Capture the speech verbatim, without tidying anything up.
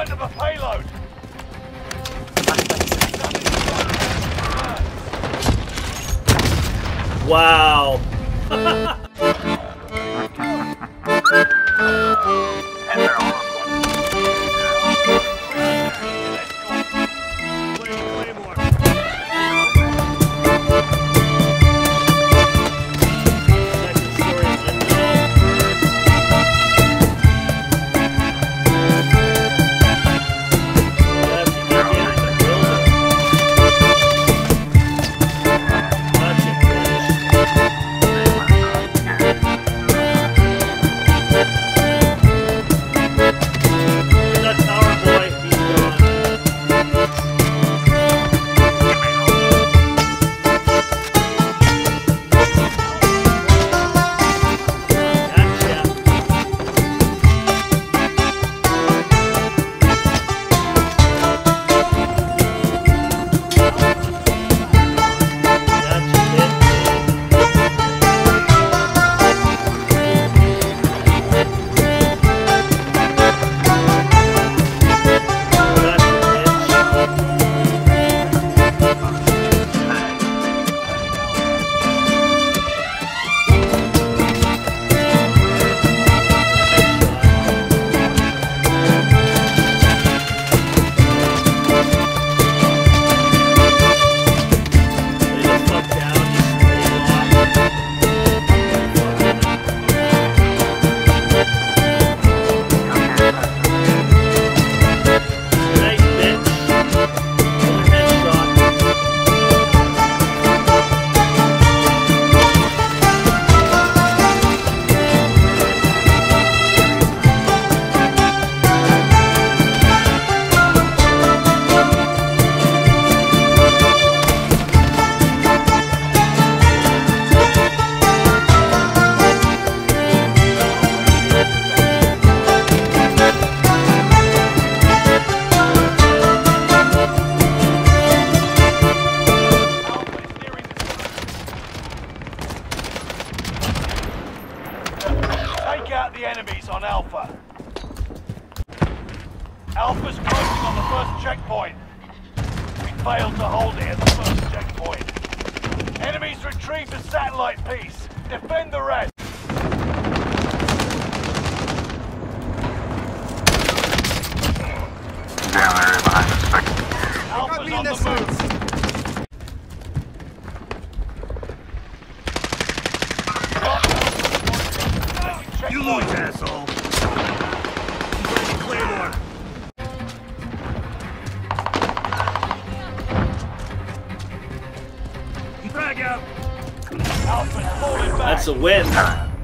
front of a payload. Wow. The enemies on Alpha. Alpha's closing on the first checkpoint. We failed to hold it at the first checkpoint. Enemies retrieve the satellite piece. Defend the rest. Down there behind the second. Alpha's on the move. You lose, asshole! Claymore! Frag out! Alpha's falling back. That's a win.